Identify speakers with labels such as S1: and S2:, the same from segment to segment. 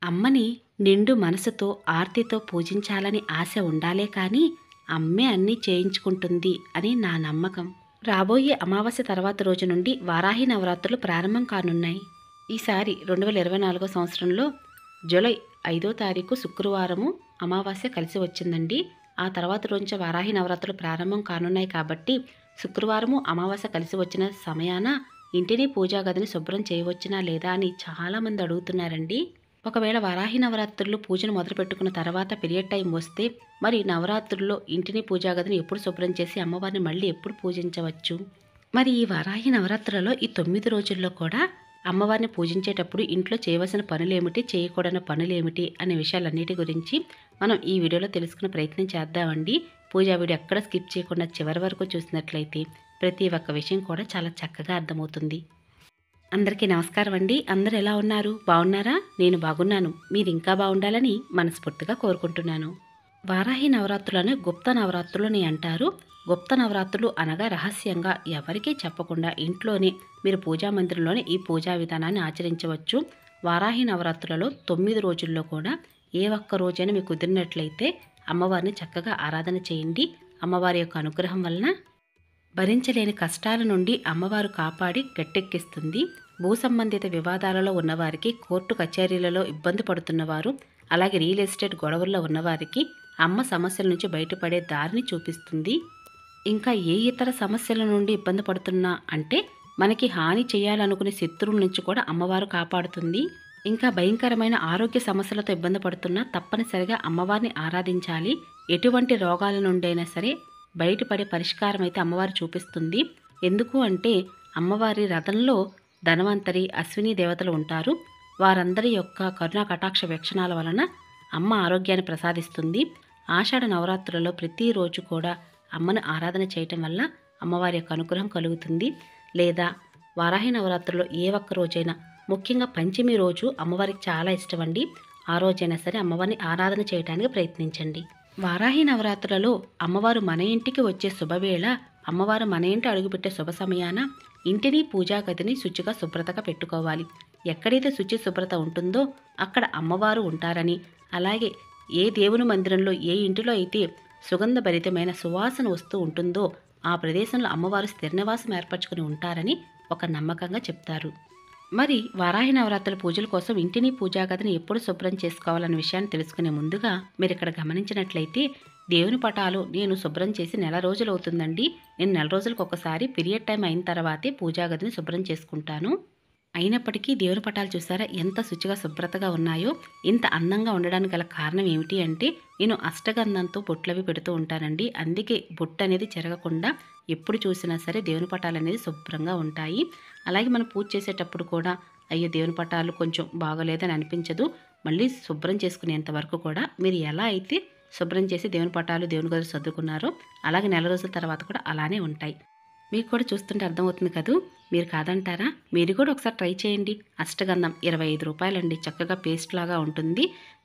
S1: అమ్మని నిండు మనసుతో ఆర్తితో పూజించాలని ఆశ ఉండాలే కానీ అమ్మే అన్నీ చేయించుకుంటుంది అని నా నమ్మకం. రాబోయే అమావాస్య తర్వాత రోజు నుండి వారాహి నవరాత్రులు ప్రారంభం కానున్నాయి. ఈసారి 2024 సంవత్సరంలో జూలై 5వ తారీఖు శుక్రవారము అమావాస్య కలిసి వచ్చిందండి. ఆ తర్వాత రోజు వారాహి నవరాత్రులు ప్రారంభం కానున్నాయి కాబట్టి శుక్రవారము అమావాస్య కలిసి వచ్చిన సమయాన ఇంటిని పూజా గదిని శుభ్రం చేయవచ్చునా లేదా అని చాలామంది అడుగుతున్నారండి. ఒకవేళ వారాహి నవరాత్రులు పూజను మొదలు పెట్టుకున్న తర్వాత పీరియడ్ టైం వస్తే మరి నవరాత్రుల్లో ఇంటిని పూజా గదిని ఎప్పుడు శుభ్రం చేసి అమ్మవారిని మళ్ళీ ఎప్పుడు పూజించవచ్చు? మరి ఈ వారాహి నవరాత్రులలో ఈ 9 రోజుల్లో కూడా అమ్మవారిని పూజించేటప్పుడు ఇంట్లో చేయవలసిన పనులేమిటి, చేయకూడని పనులేమిటి అనే విషయాలన్నిటి గురించి మనం ఈ వీడియోలో తెలుసుకునే ప్రయత్నం చేద్దామండి. పూజా వీడియో ఎక్కడ స్కిప్ చేయకుండా చివరి వరకు చూసినట్లయితే ప్రతి ఒక్క విషయం కూడా చాలా చక్కగా అర్థమవుతుంది. అందరికీ నమస్కారం అండి. అందరూ ఎలా ఉన్నారు? బాగున్నారా? నేను బాగున్నాను. మీరు ఇంకా బాగుండాలని మనస్ఫూర్తిగా కోరుకుంటున్నాను. వారాహి నవరాత్రులను గుప్త నవరాత్రులని అంటారు. గుప్త నవరాత్రులు అనగా రహస్యంగా ఎవరికీ చెప్పకుండా ఇంట్లోనే మీరు పూజా మందిరంలోనే ఈ పూజా విధానాన్ని ఆచరించవచ్చు. వారాహి నవరాత్రులలో 9 రోజుల్లో కూడా ఏ ఒక్క రోజైనా మీకు కుదిరినట్లయితే అమ్మవారిని చక్కగా ఆరాధన చేయండి. అమ్మవారి యొక్క అనుగ్రహం వలన భరించలేని కష్టాల నుండి అమ్మవారు కాపాడి గట్టెక్కిస్తుంది. భూ సంబంధిత వివాదాలలో ఉన్నవారికి, కోర్టు కచేరీలలో ఇబ్బంది పడుతున్నవారు, అలాగే రియల్ ఎస్టేట్ గొడవల్లో ఉన్నవారికి అమ్మ సమస్యల నుంచి బయటపడే దారిని చూపిస్తుంది. ఇంకా ఏ ఇతర సమస్యల నుండి ఇబ్బంది పడుతున్నా అంటే మనకి హాని చేయాలనుకునే శత్రువుల నుంచి కూడా అమ్మవారు కాపాడుతుంది. ఇంకా భయంకరమైన ఆరోగ్య సమస్యలతో ఇబ్బంది పడుతున్నా తప్పనిసరిగా అమ్మవారిని ఆరాధించాలి. ఎటువంటి రోగాల నుండైనా సరే బయటపడే పరిష్కారం అయితే అమ్మవారు చూపిస్తుంది. ఎందుకు అంటే అమ్మవారి రథంలో ధనవంతరి, అశ్విని దేవతలు ఉంటారు. వారందరి యొక్క కరుణా కటాక్ష వీక్షణాల వలన అమ్మ ఆరోగ్యాన్ని ప్రసాదిస్తుంది. ఆషాఢ నవరాత్రులలో ప్రతిరోజు కూడా అమ్మను ఆరాధన చేయటం వల్ల అమ్మవారి యొక్క అనుగ్రహం కలుగుతుంది. లేదా వారాహి నవరాత్రుల్లో ఏ ఒక్క రోజైనా, ముఖ్యంగా పంచమి రోజు అమ్మవారికి చాలా ఇష్టమండి. ఆ రోజైనా సరే అమ్మవారిని ఆరాధన చేయడానికి ప్రయత్నించండి. వారాహి నవరాత్రులలో అమ్మవారు మన ఇంటికి వచ్చే శుభవేళ, అమ్మవారు మన ఇంటి అడుగుపెట్టే శుభ సమయాన ఇంటిని పూజా గదిని శుచిగా శుభ్రతగా పెట్టుకోవాలి. ఎక్కడైతే శుచి శుభ్రత ఉంటుందో అక్కడ అమ్మవారు ఉంటారని, అలాగే ఏ దేవుని మందిరంలో, ఏ ఇంటిలో అయితే సుగంధభరితమైన సువాసన వస్తూ ఉంటుందో ఆ ప్రదేశంలో అమ్మవారు స్థిర నివాసం ఏర్పరచుకుని ఉంటారని ఒక నమ్మకంగా చెప్తారు. మరి వారాహి నవరాత్రుల పూజల కోసం ఇంటిని పూజా గదిని ఎప్పుడు శుభ్రం చేసుకోవాలన్న విషయాన్ని తెలుసుకునే ముందుగా మీరు ఇక్కడ గమనించినట్లయితే దేవుని పటాలు నేను శుభ్రం చేసి నెల రోజులు అవుతుందండి. నేను నెల రోజులకు ఒకసారి పీరియడ్ టైం అయిన తర్వాతే పూజా గదిని శుభ్రం చేసుకుంటాను. అయినప్పటికీ దేవుని పటాలు చూసారా ఎంత శుచిగా శుభ్రతగా ఉన్నాయో. ఇంత అందంగా ఉండడానికి గల కారణం ఏమిటి అంటే నేను అష్టగంధంతో బొట్లవి పెడుతూ ఉంటానండి. అందుకే బొట్టు అనేది చెరగకుండా ఎప్పుడు చూసినా సరే దేవుని పటాలు అనేది శుభ్రంగా ఉంటాయి. అలాగే మనం పూజ చేసేటప్పుడు కూడా అయ్యో దేవుని పటాలు కొంచెం బాగోలేదని అనిపించదు. మళ్ళీ శుభ్రం చేసుకునేంత వరకు కూడా మీరు ఎలా అయితే శుభ్రం చేసి దేవుని పటాలు దేవుని గది సర్దుకున్నారో అలాగే నెల రోజుల తర్వాత కూడా అలానే ఉంటాయి. మీకు కూడా చూస్తుంటే అర్థమవుతుంది కదూ. మీరు కాదంటారా? మీరు కూడా ఒకసారి ట్రై చేయండి. అష్టగంధం 25 రూపాయలండి. చక్కగా పేస్ట్ లాగా ఉంటుంది.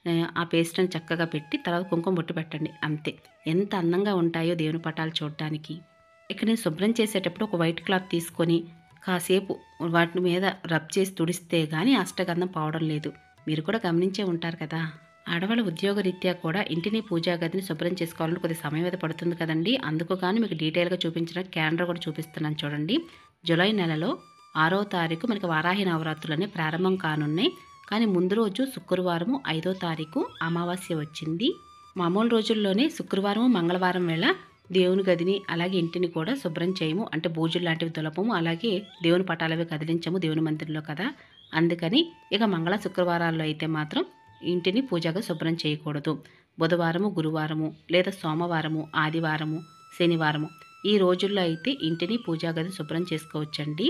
S1: ఆ పేస్ట్ని చక్కగా పెట్టి తర్వాత కుంకుమ బొట్టు పెట్టండి. అంతే. ఎంత అందంగా ఉంటాయో దేవుని పటాలు చూడటానికి. ఇక్కడ నేను శుభ్రం చేసేటప్పుడు ఒక వైట్ క్లాత్ తీసుకొని కాసేపు వాటి మీద రబ్ చేసి తుడిస్తే కానీ అష్టగంధం పోవడం లేదు. మీరు కూడా గమనించే ఉంటారు కదా. ఆడవాళ్ళ ఉద్యోగరీత్యా కూడా ఇంటిని పూజా గదిని శుభ్రం చేసుకోవాలని కొద్ది సమయం అయితే పడుతుంది కదండి. అందుకు కానీ మీకు డీటెయిల్గా చూపించిన క్యాలెండర్ కూడా చూపిస్తున్నాను చూడండి. జూలై నెలలో 6వ తారీఖు మనకి వారాహి నవరాత్రులనే ప్రారంభం కానున్నాయి. కానీ ముందు రోజు శుక్రవారము 5వ తారీఖు అమావాస్య వచ్చింది. మామూలు రోజుల్లోనే శుక్రవారం, మంగళవారం వేళ దేవుని గదిని అలాగే ఇంటిని కూడా శుభ్రం చేయము. అంటే బూజులు లాంటివి దులపము, అలాగే దేవుని పటాలవి కదిలించము దేవుని మందిరంలో కదా. అందుకని ఇక మంగళ శుక్రవారాల్లో అయితే మాత్రం ఇంటిని పూజగా శుభ్రం చేయకూడదు. బుధవారము, గురువారము లేదా సోమవారము, ఆదివారము, శనివారము ఈ రోజుల్లో అయితే ఇంటిని పూజా గది శుభ్రం చేసుకోవచ్చండి.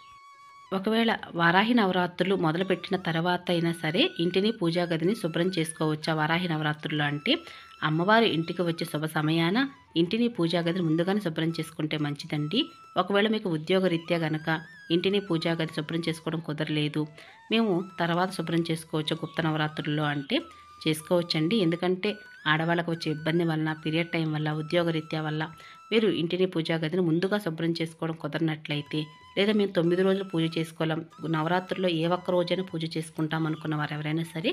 S1: ఒకవేళ వారాహి నవరాత్రులు మొదలుపెట్టిన తర్వాత అయినా సరే ఇంటిని పూజా గదిని శుభ్రం చేసుకోవచ్చా వారాహి నవరాత్రులు అంటే అమ్మవారు ఇంటికి వచ్చే శుభ సమయాన ఇంటిని పూజా గదిని ముందుగానే శుభ్రం చేసుకుంటే మంచిదండి. ఒకవేళ మీకు ఉద్యోగరీత్యా గనక ఇంటిని పూజా గది శుభ్రం చేసుకోవడం కుదరలేదు, మేము తర్వాత శుభ్రం చేసుకోవచ్చు గుప్త నవరాత్రుల్లో అంటే చేసుకోవచ్చండి. ఎందుకంటే ఆడవాళ్ళకు వచ్చే ఇబ్బంది వలన, పీరియడ్ టైం వల్ల, ఉద్యోగరీత్యా వల్ల మీరు ఇంటిని పూజా గదిని ముందుగా శుభ్రం చేసుకోవడం కుదరనట్లయితే, లేదా మేము 9 రోజులు పూజ చేసుకోలేం, నవరాత్రుల్లో ఏ ఒక్క రోజైనా పూజ చేసుకుంటాం అనుకున్న వారు ఎవరైనా సరే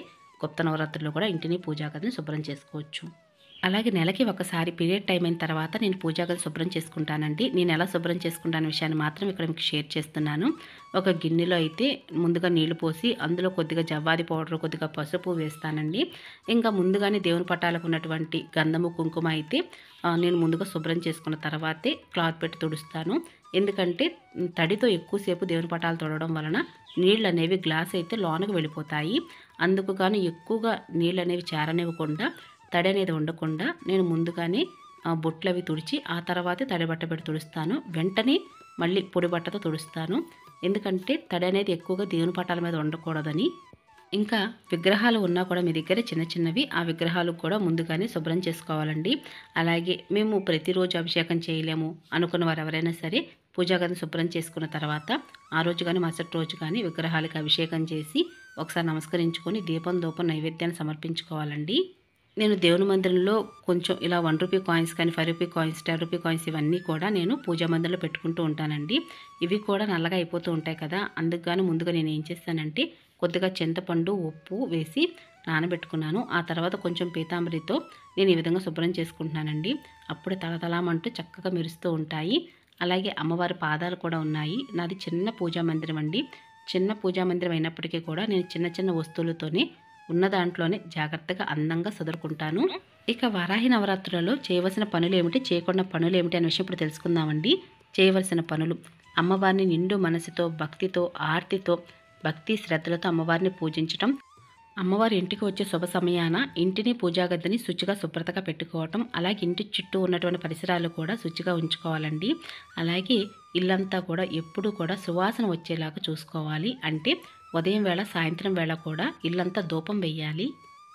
S1: గుప్త నవరాత్రుల్లో కూడా ఇంటిని పూజా గదిని శుభ్రం చేసుకోవచ్చు. అలాగే నెలకి ఒకసారి పీరియడ్ టైం అయిన తర్వాత నేను పూజా గది శుభ్రం చేసుకుంటానండి. నేను ఎలా శుభ్రం చేసుకుంటాను విషయాన్ని మాత్రం ఇక్కడ మీకు షేర్ చేస్తున్నాను. ఒక గిన్నెలో అయితే ముందుగా నీళ్లు పోసి అందులో కొద్దిగా జవ్వాది పౌడర్, కొద్దిగా పసుపు వేస్తానండి. ఇంకా ముందుగానే దేవుని పటాలకు ఉన్నటువంటి గంధము, కుంకుమ అయితే నేను ముందుగా శుభ్రం చేసుకున్న తర్వాతే క్లాత్ పెట్టి తుడుస్తాను. ఎందుకంటే తడితో ఎక్కువసేపు దేవుని పటాలు తొడవడం వలన నీళ్ళు అనేవి గ్లాస్ అయితే లోనకు వెళ్ళిపోతాయి. అందుకు గాను ఎక్కువగా నీళ్ళు అనేవి చేరనివ్వకుండా, తడి అనేది ఉండకుండా నేను ముందుగానే బొట్లు అవి తుడిచి ఆ తర్వాతే తడి బట్ట పెట్టి తుడుస్తాను. వెంటనే మళ్ళీ పొడి బట్టతో తుడుస్తాను. ఎందుకంటే తడి అనేది ఎక్కువగా దేవుని పటాల మీద ఉండకూడదని. ఇంకా విగ్రహాలు ఉన్నా కూడా మీ దగ్గర చిన్న చిన్నవి, ఆ విగ్రహాలకు కూడా ముందుగానే శుభ్రం చేసుకోవాలండి. అలాగే మేము ప్రతిరోజు అభిషేకం చేయలేము అనుకున్న వారు ఎవరైనా సరే పూజా గదిని శుభ్రం చేసుకున్న తర్వాత ఆ రోజు కానీ మరుసటి రోజు కానీ విగ్రహాలకు అభిషేకం చేసి ఒకసారి నమస్కరించుకొని దీపం, ధూపం, నైవేద్యాన్ని సమర్పించుకోవాలండి. నేను దేవుని మందిరంలో కొంచెం ఇలా ₹1 కాయిన్స్ కానీ, ₹5 కాయిన్స్, ₹10 కాయిన్స్ ఇవన్నీ కూడా నేను పూజా మందిరంలో పెట్టుకుంటూ ఉంటానండి. ఇవి కూడా నల్లగా అయిపోతూ ఉంటాయి కదా, అందుకు గాను ముందుగా నేను ఏం చేస్తానంటే కొద్దిగా చింతపండు, ఉప్పు వేసి నానబెట్టుకున్నాను. ఆ తర్వాత కొంచెం పీతాంబరితో నేను ఈ విధంగా శుభ్రం చేసుకుంటున్నానండి. అప్పుడే తళతళమంటూ చక్కగా మెరుస్తూ ఉంటాయి. అలాగే అమ్మవారి పాదాలు కూడా ఉన్నాయి. నాది చిన్న పూజా మందిరం అండి. చిన్న పూజా మందిరం అయినప్పటికీ కూడా నేను చిన్న చిన్న వస్తువులతోనే ఉన్న దాంట్లోనే జాగ్రత్తగా అందంగా సదురుకుంటాను. ఇక వారాహి నవరాత్రులలో చేయవలసిన పనులు ఏమిటి, చేయకుండా పనులు ఏమిటి అనే విషయం ఇప్పుడు తెలుసుకుందామండి. చేయవలసిన పనులు: అమ్మవారిని నిండు మనసుతో, భక్తితో, ఆర్తితో, భక్తి శ్రద్ధలతో అమ్మవారిని పూజించటం. అమ్మవారి ఇంటికి వచ్చే శుభ సమయాన ఇంటిని, పూజా గదిని శుచిగా శుభ్రతగా పెట్టుకోవటం. అలాగే ఇంటి చుట్టూ ఉన్నటువంటి పరిసరాలు కూడా శుచిగా ఉంచుకోవాలండి. అలాగే ఇల్లంతా కూడా ఎప్పుడూ కూడా సువాసన వచ్చేలాగా చూసుకోవాలి. అంటే ఉదయం వేళ, సాయంత్రం వేళ కూడా ఇల్లంతా ధూపం వేయాలి.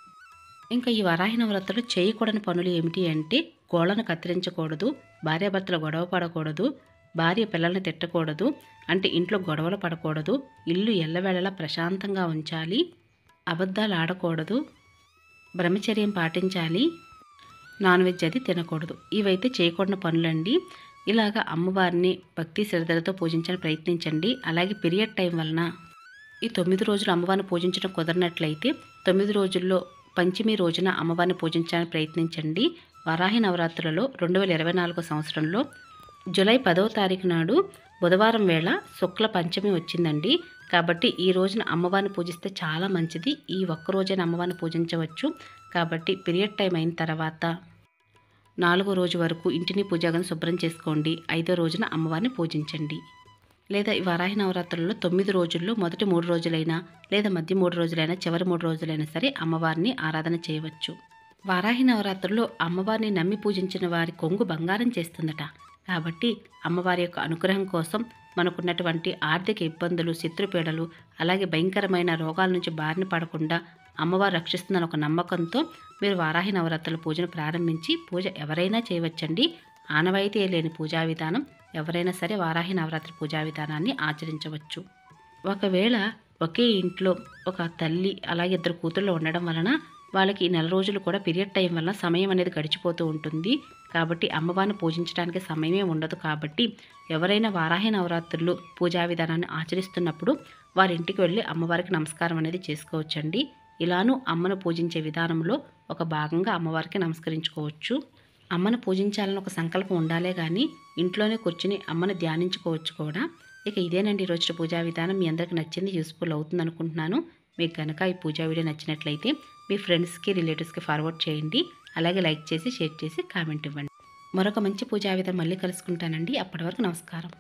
S1: ఇంకా ఈ వరాహి నవరాత్రులు చేయకూడని పనులు ఏమిటి అంటే గోళ్ళను కత్తిరించకూడదు, భార్యాభర్తలు గొడవ పడకూడదు, భార్య పిల్లల్ని తిట్టకూడదు, అంటే ఇంట్లో గొడవలు పడకూడదు, ఇల్లు ఎల్లవేళలా ప్రశాంతంగా ఉంచాలి, అబద్ధాలు ఆడకూడదు, బ్రహ్మచర్యం పాటించాలి, నాన్ వెజ్ అది తినకూడదు. ఇవైతే చేయకూడని పనులండి. ఇలాగా అమ్మవారిని భక్తి శ్రద్ధలతో పూజించడానికి ప్రయత్నించండి. అలాగే పీరియడ్ టైం వలన ఈ 9 రోజులు అమ్మవారిని పూజించడం కుదరనట్లయితే 9 రోజుల్లో పంచమి రోజున అమ్మవారిని పూజించడానికి ప్రయత్నించండి. వరాహి నవరాత్రులలో 2024 సంవత్సరంలో జూలై 10వ తారీఖు నాడు బుధవారం వేళ శుక్ల పంచమి వచ్చిందండి. కాబట్టి ఈ రోజున అమ్మవారిని పూజిస్తే చాలా మంచిది. ఈ ఒక్క రోజైన అమ్మవారిని పూజించవచ్చు. కాబట్టి పీరియడ్ టైం అయిన తర్వాత 4వ రోజు వరకు ఇంటిని పూజాగదిని శుభ్రం చేసుకోండి. 5వ రోజున అమ్మవారిని పూజించండి. లేదా ఈ వరాహి నవరాత్రులలో 9 రోజుల్లో మొదటి 3 రోజులైనా, లేదా మధ్య 3 రోజులైనా, చివరి 3 రోజులైనా సరే అమ్మవారిని ఆరాధన చేయవచ్చు. వారాహి నవరాత్రుల్లో అమ్మవారిని నమ్మి పూజించిన వారి కొంగు బంగారం చేస్తుందట. కాబట్టి అమ్మవారి యొక్క అనుగ్రహం కోసం మనకున్నటువంటి ఆర్థిక ఇబ్బందులు, శత్రుపీడలు, అలాగే భయంకరమైన రోగాల నుంచి బారిన పడకుండా అమ్మవారు రక్షిస్తుందని ఒక నమ్మకంతో మీరు వారాహి నవరాత్రుల పూజను ప్రారంభించి పూజ ఎవరైనా చేయవచ్చండి. ఆనవాయితీ లేని పూజా విధానం, ఎవరైనా సరే వారాహి నవరాత్రి పూజా విధానాన్ని ఆచరించవచ్చు. ఒకవేళ ఒకే ఇంట్లో ఒక తల్లి అలాగే 2 కూతుళ్ళు ఉండడం వలన వాళ్ళకి ఈ నెల రోజులు కూడా పీరియడ్ టైం వల్ల సమయం అనేది గడిచిపోతూ ఉంటుంది. కాబట్టి అమ్మవారిని పూజించడానికి సమయమే ఉండదు. కాబట్టి ఎవరైనా వారాహి నవరాత్రులు పూజా విధానాన్ని ఆచరిస్తున్నప్పుడు వారి ఇంటికి వెళ్ళి అమ్మవారికి నమస్కారం అనేది చేసుకోవచ్చండి. ఇలానూ అమ్మను పూజించే విధానంలో ఒక భాగంగా అమ్మవారికి నమస్కరించుకోవచ్చు. అమ్మను పూజించాలని ఒక సంకల్పం ఉండాలే కానీ ఇంట్లోనే కూర్చుని అమ్మను ధ్యానించుకోవచ్చు కూడా. ఇక ఇదేనండి ఈరోజు పూజా విధానం. మీ అందరికి నచ్చింది, యూస్ఫుల్ అవుతుంది అనుకుంటున్నాను. మీకు కనుక ఈ పూజా వీడియో నచ్చినట్లయితే మీ ఫ్రెండ్స్కి, రిలేటివ్స్కి ఫార్వర్డ్ చేయండి. అలాగే లైక్ చేసి, షేర్ చేసి, కామెంట్ ఇవ్వండి. మరొక మంచి పూజా విధానం మళ్ళీ కలుసుకుంటానండి. అప్పటి వరకు నమస్కారం.